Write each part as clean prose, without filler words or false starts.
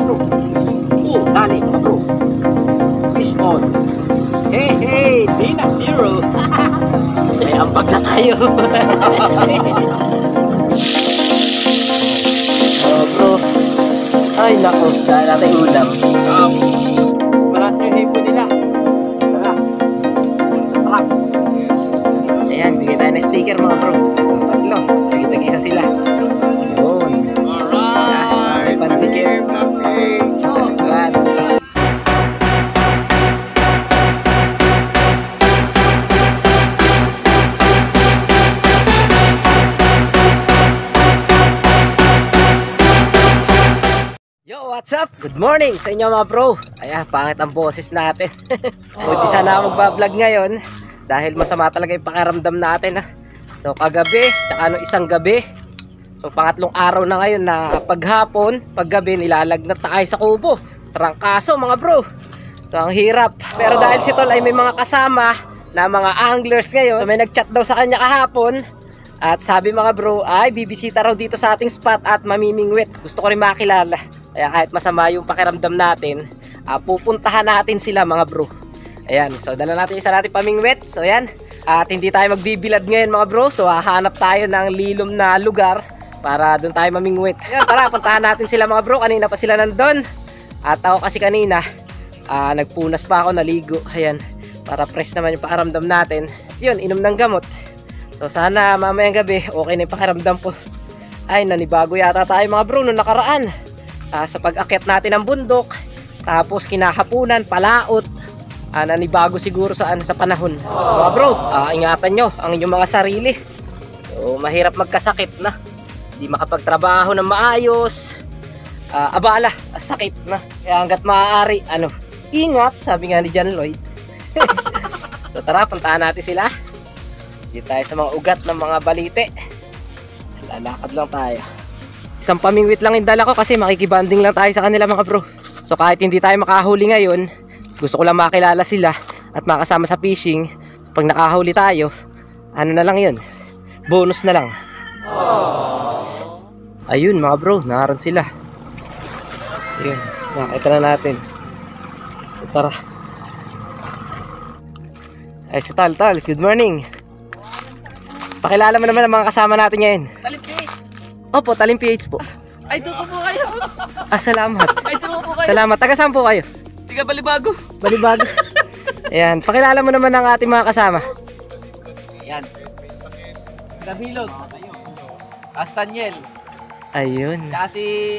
bro. Dali mga bro. Fish on. Hey, di na zero. May ambag na tayo. Oh bro. Ay nako, dahil natin ulam. Marat yung hipo nila. Tara. Tara. Ayan, bigay tayo ng sticker mga bro. Tatlo. Tag-isa sila. Yun. Alright. Pandikir. Ayan. What's up? Good morning sa inyo mga bro. Ayan, pangit ang boses natin. Hindi sana magbablog ngayon dahil masama talaga yung pakiramdam natin. So kagabi, tsaka isang gabi. So pangatlong araw na ngayon na paghapon, paggabi nilalagnat tayo sa kubo. Trangkaso mga bro. So ang hirap. Pero dahil si Tol ay may mga kasama na mga anglers ngayon, so may nagchat daw sa kanya kahapon. At sabi mga bro ay bibisita raw dito sa ating spot at mamimingwit. Gusto ko rin makilala. Kaya kahit masama yung pakiramdam natin, pupuntahan natin sila mga bro. Ayan, so dala natin isa natin pamingwit. So ayan, at hindi tayo magbibilad ngayon mga bro. So hahanap tayo ng lilom na lugar para doon tayo mamingwit. Ayan, tara, puntahan natin sila mga bro. Kanina pa sila nandun. At ako kasi kanina, nagpunas pa ako, naligo. Ayan, para fresh naman yung pakiramdam natin. Yun, inom ng gamot. So sana mamayang gabi, okay na yung pakiramdam ko. Ay, nanibago yata tayo mga bro nung nakaraan. Sa pag-akyat natin ng bundok, tapos kinahapunan, palaot, nanibago siguro sa panahon. Mga bro, ingatan nyo ang inyong mga sarili. So, mahirap magkasakit na, hindi makapagtrabaho ng maayos, abala, sakit na. Kaya hanggat maaari, ingat, sabi nga ni John Lloyd. So tara, puntahan natin sila. Dito tayo sa mga ugat ng mga balite. Lalakad lang tayo. Isang pamingwit lang yung dala ko kasi makikibanding lang tayo sa kanila mga bro. So kahit hindi tayo makahuli ngayon, gusto ko lang makilala sila at makasama sa fishing. Pag nakahuli tayo, na lang yun, bonus na lang. Ayun mga bro, naroon sila. Ayun, nakita na natin. So, tara. Ay si Tal, good morning. Pakilala mo naman ang mga kasama natin ngayon. Talim PH. Opo, Talim PH po. Ay, doon po kayo. Salamat. Ay, doon po kayo. Salamat. Taga saan po kayo? Tiga Balibago. Balibago. Ayan, pakilala mo naman ang ating mga kasama. Ayan. Gabilog. Astanyel. Ayun. Kasi,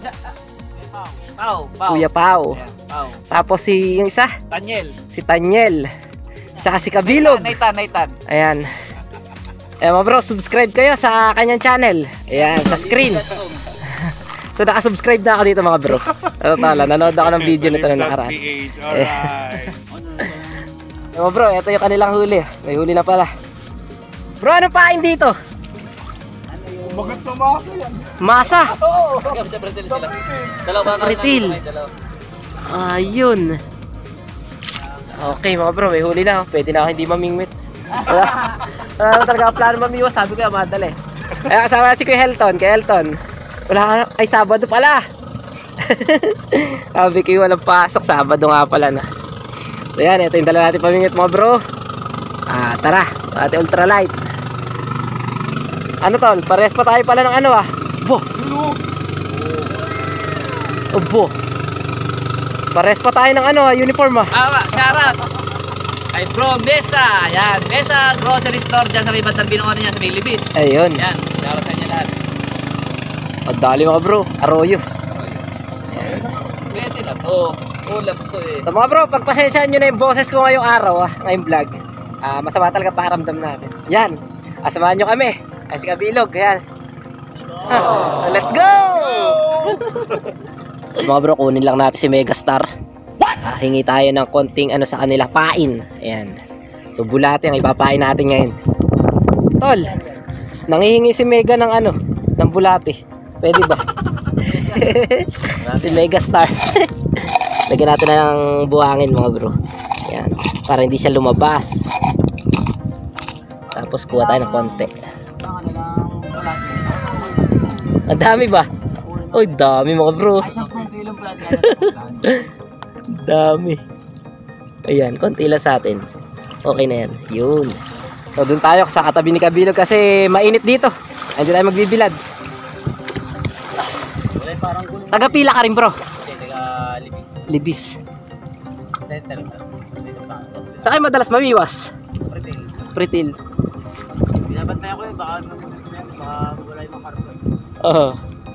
Pau. Kuya Pau. Ayan, Pau. Tapos yung isa, Tanyel. si Tanyel. Tsaka si Kabilog. Naitan. Ayan. Mga bro, subscribe kayo sa kanyang channel. Ayan, sa screen. So nakasubscribe na ako dito mga bro. Totoo, nanood ako ng video nito na nakaraan. Mga bro, ito yung kanilang huli. May huli na pala. Bro, ano pain dito? Magat sa masa yan. Masa? Oo. Sa Brazil sila. Dalawa Refill. Ayun. Okay mga bro, may huli na. Pwede na ako hindi mamingwit. Wala talaga plano mamiwas. Sabi ko madali. Ay, kasama si Kuya Helton. Kay Helton, wala, ay Sabado pala. Sabi ko walang pasok, Sabado nga pala na. So yan, ito yung dala natin pamingwit mga bro. Tara, ating ultralight. Ano tol, pares pa tayo pala ng Bo. Bo. Pares pa tayo ng uniform Shoutout. Ay bro, Mesa. Yan, Mesa Grocery Store dyan sa may bandang Binongon niya sa may Libis. Ayun. Yan, shoutout sa inyo lahat. Pagdali mga bro, Arroyo. Pwede na to. Ulam to eh. So mga bro, pagpasensyaan nyo na yung boses ko ngayong araw, ngayong vlog. Masama talaga pakiramdam natin. Yan, samahan nyo kami. Ay si Kabilog, yan. Let's go! Mga bro, kunin lang natin si Megastar. Hingi tayo ng konting sa kanila, pain. Ayan. So bulate ang ipapain natin ngayon. Tol, nangihingi si Mega ng ng bulate. Pwede ba? Si Megastar. Lagyan natin ng buhangin mga bro. Ayan, para hindi siya lumabas. Tapos kuha tayo ng konti. Ang dami ba? Uy, dami mga bro. kilong pala. Dami. Ayan, konti lang sa atin. Okay na yan. Yun. So doon tayo sa katabi ni Kabilog kasi mainit dito. Hindi tayo magbibilad. Wala yung parang gulong. Taga-pila ka rin bro. Hindi, taga libis. Libis. Center. Sa kayo madalas mamiwas? Pretil. Pretil. Binabantay ako yun, baka wala yung makarpa. Oo.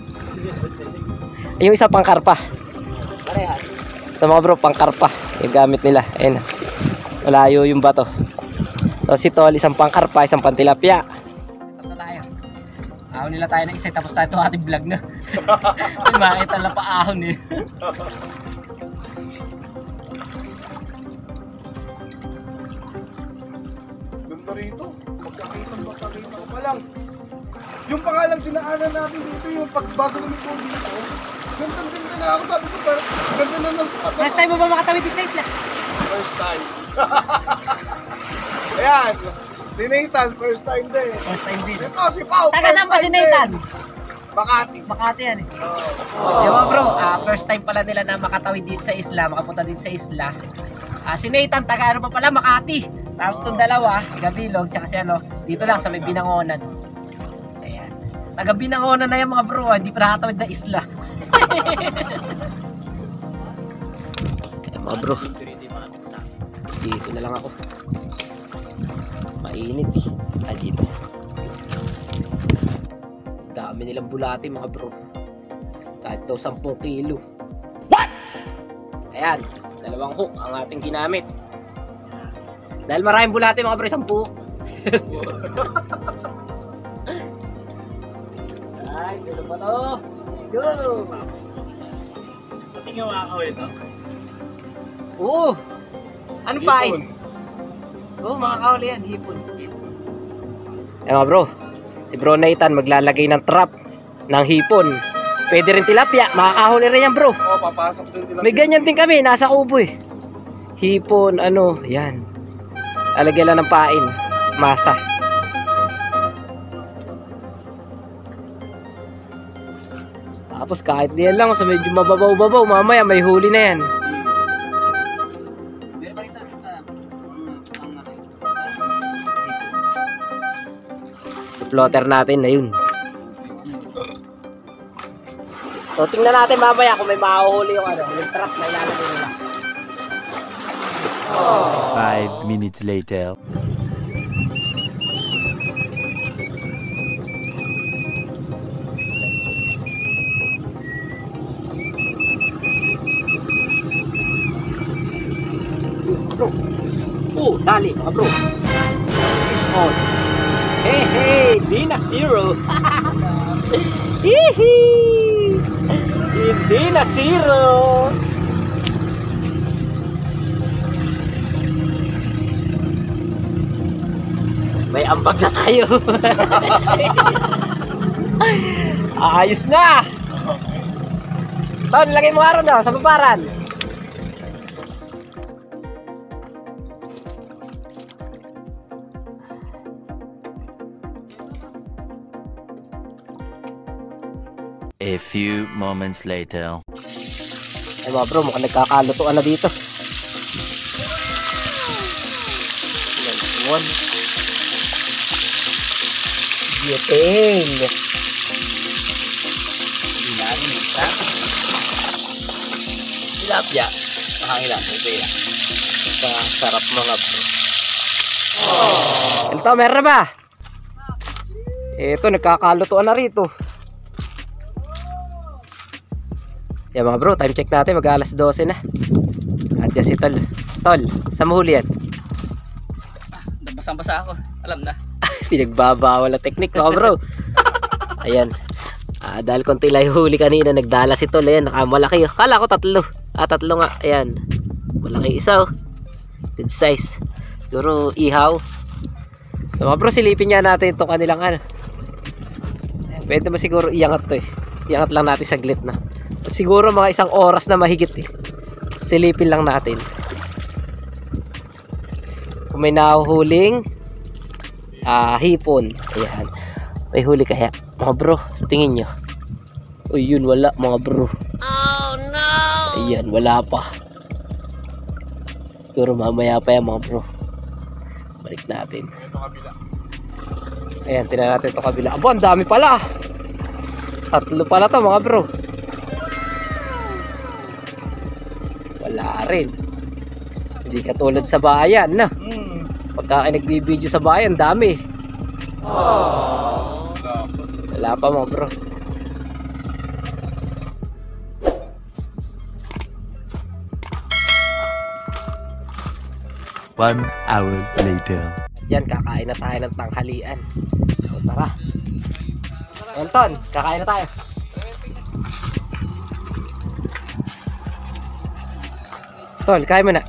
Yung isa pang karpa. Parehan. Sa mga bro, pang karpa. Yung gamit nila. Ayan. Malayo yung bato. So si Tol, isang pang karpa, isang pang tilapia. Tapos na tayo. Ahon nila tayo ng isa, tapos tayo ito ating vlog na. Ay, makita lang pa ahon eh. Ganda rito. Magkakita ko pa lang. Yung pangalang dinaanan natin dito, yung pagbago namin po dito. Ganda na ako. Sabi ko, parang ganda na ng spot. First time mo ba makatawid dito sa isla? First time. Ayan. Si Nathan, first time din. First time din. Ito, si Pao. Taga first saan pa si time din. Nathan? Makati. Makati yan eh. Diba bro, first time pala nila na makatawid dito sa isla, makapunta dito sa isla. Si Nathan, taga ano pa pala, Makati. Tapos itong dalawa, si Kabilog, tsaka si ano, dito lang sa may Binangonan. Ayan. Taga Binangonan na yan mga bro, hindi pa nakatawid na isla. Ayan mga bro, dito na lang ako. Mainit eh. Dito. Dami nilang bulati mga bro. Kahit daw 10 kilo. What? Ayan, 2 hook ang ating ginamit. Dahil maraming bulati mga bro, 10 hook. Ay, dito pa to. Go! Sa tingin mo ako ito? Oo! Ano pa eh? Hipon. Oo, mga kahuli yan, hipon. Eh mga bro, si bro Nathan maglalagay ng trap ng hipon. Pwede rin tilapia, makakahuli rin yan bro. Oh, papasok din tilapia. May ganyan din kami, nasa kubo eh. Hipon, ano, yan. Alagyan lang ng pain, masa. Tapos kahit diyan lang, sa medyo mababaw-babaw, mamaya may huli na yan. Sa floater natin na yun. So tingnan natin mamaya kung may mahuhuli yung ano, yung trap na ilalagay nila. 5 minutes later. Bro. Oh, dali mga bro. Fish on. Hey, hey, di na zero. Hihi. Hindi na zero. May ambag na tayo. Ayos na. Ton, lagay mo araw na sa paparan. A few moments later. Ay mga bro, mukhang nagkakalutuan na dito. One. Giting. Tilapia. Nakangila, ito yan. Sarap mga bro. Ito, meron na ba? Ito, nagkakalutuan na rito. Yan mga bro, time check natin, mag alas 12 na. At yan si Tol. Tol, saan mo huli yan? Basang-basa ako, alam na. Pinagbabawal na technique mga bro. Ayan. Dahil konti lang huli kanina, nagdala si Tol. Ayan, nakamalaki. Kala ko 3. 3 nga. Ayan. Malaki isa oh. Good size. Siguro ihaw. So mga bro, silipin niya natin itong kanilang ano. Pwede mo siguro iangat to eh. Iangat lang natin saglit na. Siguro mga 1 oras na mahigit eh. Silipin lang natin. Kung may nahuhuling hipon. Ayan. May huli kaya mga bro, sa tingin nyo. Uy, yun wala mga bro. Oh no. Yan, wala pa. Siguro mamaya pa yan mga bro. Balik natin. Ito kabila. Ayan, tingnan natin ito kabila. Abo, ang dami pala. 3 pala to mga bro. Wala rin. Hindi katulad sa bayan na. Pagka kayo nagbibideo sa bayan, dami. Wala pa mga bro. One hour later. Yan, kakain na tayo ng tanghalian. So, tara. Anton, kakain na tayo. Tol, kain mo na.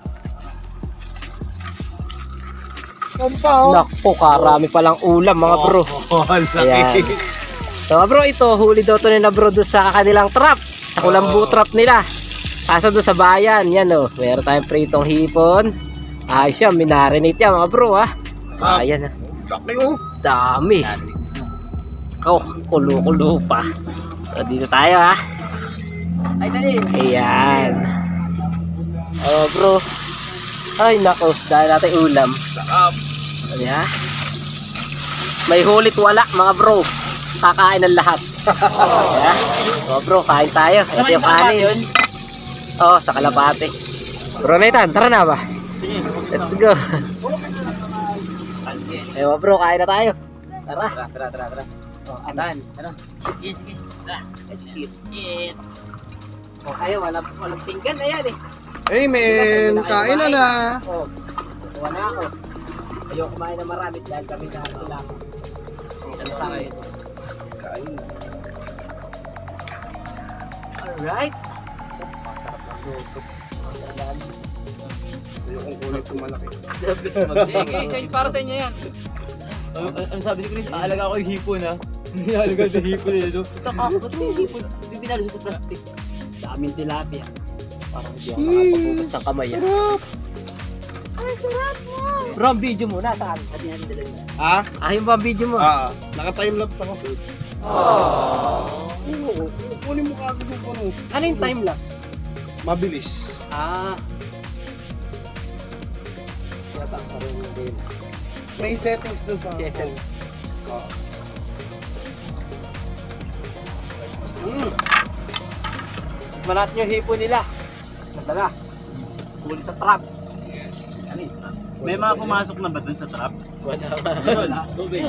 Nakpo, karami palang ulam mga bro. Ayan. So bro, ito huli daw to nila bro doon sa kanilang trap, sa kulambu trap nila. Kaso doon sa bayan, yan o. Meron tayong pritong hipon. Ayos yan, minarinate yan mga bro ha. So ayan, Laki oh. dami. Oh, kulo-kulo pa. So dito tayo ha. Ay, dali. Ayan. Oh bro. Ay nako, dahil natin ulam. Sarap. Ayan. May hulit wala mga bro. Kakain ng lahat. Ayan. Oh bro, kain tayo. Ito yung kanin. Oh, sa kalapate. Bro Nathan, tara na ba? Let's go. Ayo bro, kain na tayo. Tara. Tara. Oh, Ano? Sige, sige. Let's eat. Oh, kayo, walang pinggan. Ayan eh. Hey men, kain na na. Oh, kuha na ako. Ayoko kumain na marami dahil kami na lang. Ano sa akin? Kain na. Alright. Ayokong kunin itong malaki. Sige, para sa inyo yan. Ano sabi ni Chris? Aalaga ko yung hipon ha. Hindi aalaga yung hipon eh. Taka, ba't yung hipon? Hindi pinalo sa plastic. Daming tilapia. Parang hindi ako makapagbukas ng kamay. Ay, sarap mo! Bro, ang video mo, nasaan? Ha? Ayun ba ang video mo? Naka-timelapse ako. Oh. Oo, kunin mo kagad yung ano. Ano yung timelapse? Mabilis. Yata ang parang hindi. May settings dun sa... Setting. Manat nyo hipo nila. Nadala. Huli sa trap. Yes. May mga pumasok na ba dun sa trap? Wala. Tubig.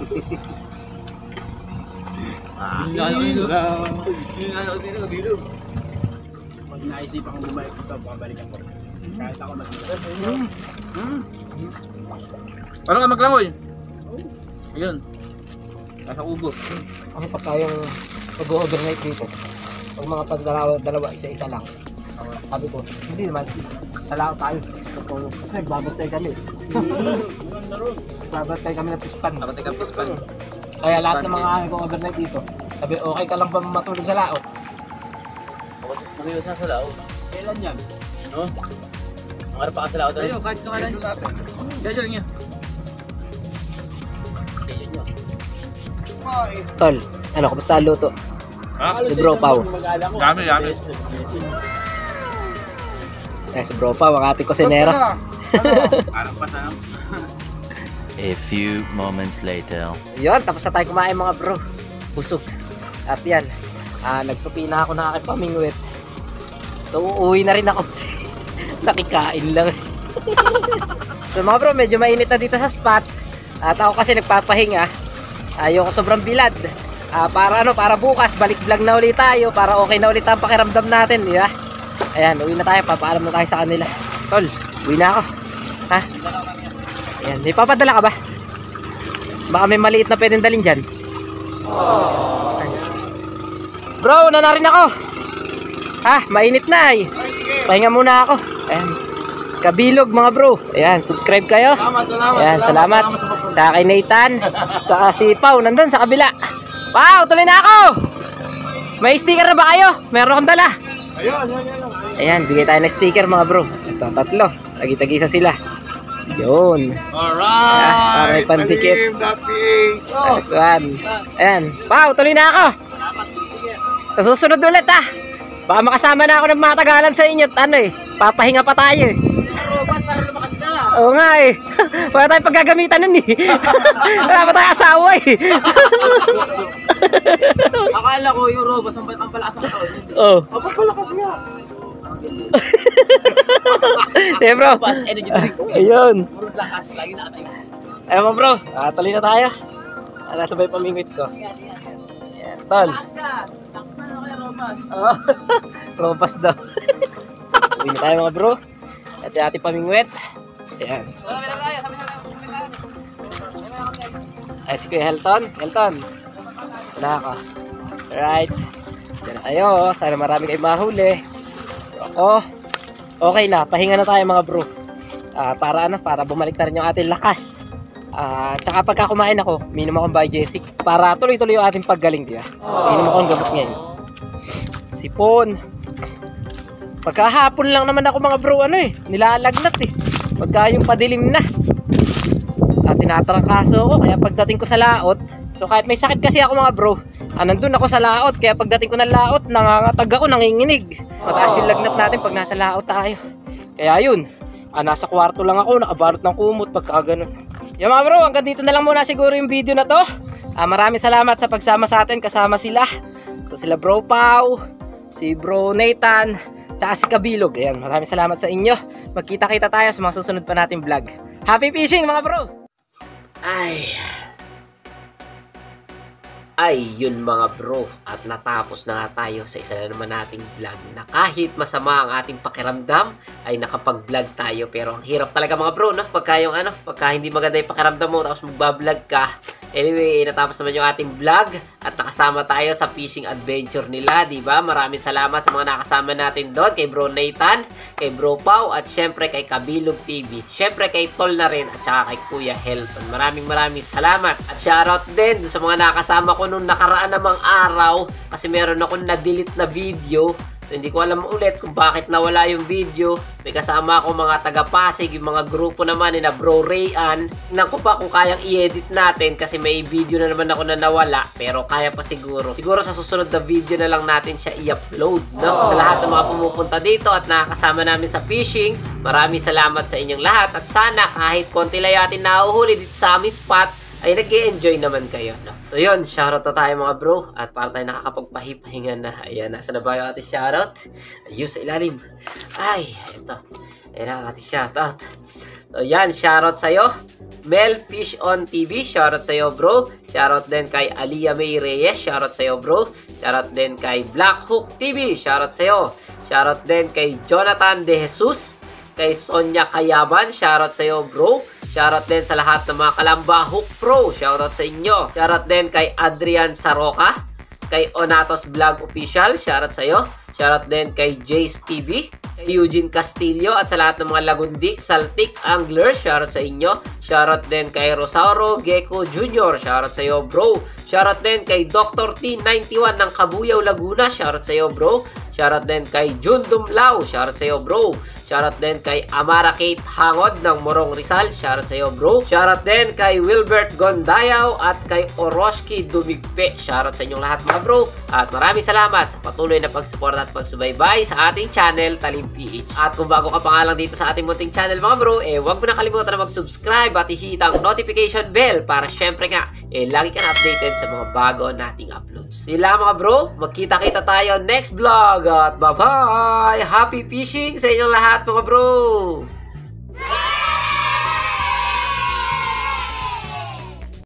Bilog. Pag naisipan kong bumalik ito, babalikan ko. Kahit ako mag-ilan. Parang ka maglangoy. Ayun. Nasa ubo. Ano pa tayong mag-overnight dito? Pag mga dalawa, isa-isa lang. Sabi ko, hindi naman. Salaw tayo. Nagbabantay kami. Nagbabantay kami ng pispan. Nabatay ka pispan. Kaya lahat ng mga nag-overnight dito, sabi, okay ka lang ba matulog sa laot? Mag-iusan sa lao. Kailan yan? No? Ang harap pa ka sa lao. Ayun, kahit sa kanan. Diyan niya. Tol, ano, kumusta ang luto? Si Bro Pao. Yummy. Si Bro Pao, ang ating kusinera. Parang pasang. A few moments later. Yun, tapos na tayo kumain mga bro. Busog. At yan, nagtupi na ako ng aking pamingwit. So, uuwi na rin ako. Nakikain lang. So mga bro, medyo mainit na dito sa spot. At ako kasi nagpapahinga. Ayoko sobrang bilad. Para bukas, balik vlog na ulit tayo. Para okay na ulit ang pakiramdam natin, di ba? Ayan, uwi na tayo. Papaalam na tayo sa kanila. Tol, uwi na ako. Ha? Ayan, may papadala ka ba? Baka may maliit na pwedeng dalhin dyan. Bro, na rin ako. Ha, mainit na eh. Pahinga muna ako. Ayan. Kabilog mga bro. Ayan, subscribe kayo. Ayan, salamat. Sa kay Nathan. Sa si Pao, nandun sa kabila. Wow, tuloy na ako. May sticker na ba kayo? Meron akong dala. Ayan, bigay tayo ng sticker mga bro. Ito, 3. Tagi-tagisa sila. Yun. Alright! Para may pandikit. Nice one. Ayan. Wow, tuloy na ako. Sa susunod ulit ha. Baka makasama na ako ng matagalan sa inyo. Ano eh, papahinga pa tayo eh. Robas, para lumakas na. Oo nga eh. Wala tayong paggagamitan nun eh. Wala pa tayong asawa eh. Akala ko yung robas ang palakas ng taon. Oh. Aba, palakas nga. Sige bro. Robas, energy drink. Ayun. Puro lakas, lagi nakatayo. Ayun mo bro. Tuloy na tayo. Nasabay pamingwit ko. Yan. Ayan, tol. Lakas ka. Lakas na ako yung robas. Oh. Robas daw. Uwi na tayo mga bro. At yung ating pamingwit. Ayan. Sabi na tayo. Ay, si Kuya Helton. Helton. Wala ako. Alright. Diyan na kayo. Sana marami kayong mahuli. Ako. Okay na. Pahinga na tayo mga bro. Para bumalik na rin yung ating lakas. Tsaka pagka kumain ako, minom akong Biogesic. Para tuloy-tuloy yung ating paggaling, di ba? Minom ako ng gamot ngayon. Sipon. Pagkahapon lang naman ako mga bro, nilalagnat eh. Pagka yung padilim na. Tinatrangkaso ako, kaya pagdating ko sa laot, so kahit may sakit kasi ako mga bro, nandun ako sa laot, kaya pagdating ko ng laot, nangangatag ako, nanginginig. Mataas yung lagnat natin pag nasa laot tayo. Kaya yun, nasa kwarto lang ako, nakabalot ng kumot pagka ganun. Yung mga bro, hanggang dito na lang muna siguro yung video na to. Maraming salamat sa pagsama sa atin, kasama sila. So sila Bro Pau, si Bro Nathan, tsaka si Kabilog. Ayan, maraming salamat sa inyo. Magkita-kita tayo sa mga susunod pa nating vlog. Happy fishing mga bro! Ay, yun mga bro. At natapos na nga tayo sa isa na naman nating vlog na kahit masama ang ating pakiramdam, ay nakapag-vlog tayo. Pero ang hirap talaga mga bro, no? Pagka hindi maganda yung pakiramdam mo, tapos magbablog ka. Anyway, natapos naman yung ating vlog at nakasama tayo sa fishing adventure nila, di ba? Maraming salamat sa mga nakasama natin doon, kay Bro Nathan, kay Bro Pau, at syempre kay Kabilog TV. Syempre kay Tol na rin at saka kay Kuya Helton. Maraming salamat. At shoutout din sa mga nakasama ko nung nakaraan namang araw kasi meron akong na-delete na video. So, hindi ko alam ulit kung bakit nawala yung video. May kasama ako mga taga-Pasig, yung mga grupo naman ni na Bro Rayan. Tingnan ko pa kung kayang i-edit natin kasi may video na naman ako na nawala. Pero kaya pa siguro. Siguro sa susunod na video na lang natin siya i-upload. No? Sa lahat ng mga pumupunta dito at nakakasama namin sa fishing, maraming salamat sa inyong lahat. At sana kahit konti lang atin nahuhuli dito sa aming spot, ay nag-i-enjoy naman kayo, no? So yun, shoutout na tayo mga bro. At para tayo nakakapagpahipahinga na. Ayan, nasa na ba yung ating shoutout? Ayun, sa ilalim. Ay, ito. Ayan ang ating shoutout. So yan, shoutout sa'yo. Mel Fish on TV, shoutout sa'yo bro. Shoutout din kay Alia May Reyes, shoutout sa'yo bro. Shoutout din kay Black Hook TV, shoutout sa'yo. Shoutout din kay Jonathan De Jesus. Kay Sonia Kayaman, shoutout sa'yo bro. Shoutout din sa lahat ng mga Kalamba Hook Pro. Shoutout sa inyo. Shoutout din kay Adrian Saroca. Kay Onatos Vlog Official. Shoutout sa iyo. Shoutout din kay Jace TV. Kay Eugene Castillo. At sa lahat ng mga Lagundi, Saltik, Anglers. Shoutout sa inyo. Shoutout din kay Rosauro Gecko Jr. Shoutout sa iyo bro. Shoutout din kay Dr. T91 ng Kabuyaw, Laguna. Shoutout sa iyo bro. Shoutout din kay Jun Dumlao. Shoutout sa iyo bro. Shoutout din kay Amara Kate Hangod ng Morong Rizal. Shoutout sa iyo bro. Shoutout din kay Wilbert Gondayaw at kay Oroski Dumigpe. Shoutout sa inyong lahat mga bro. At maraming salamat sa patuloy na pagsuporta at pagsubaybay sa ating channel, Talim PH. At kung bago ka pa nga lang dito sa ating munting channel mga bro, huwag mo na kalimutan na mag-subscribe at i-hit ang notification bell para syempre nga, lagi ka na updated sa mga bago nating uploads. Sila mga bro, magkita-kita tayo next vlog at bye-bye! Happy fishing sa inyong lahat mga bro!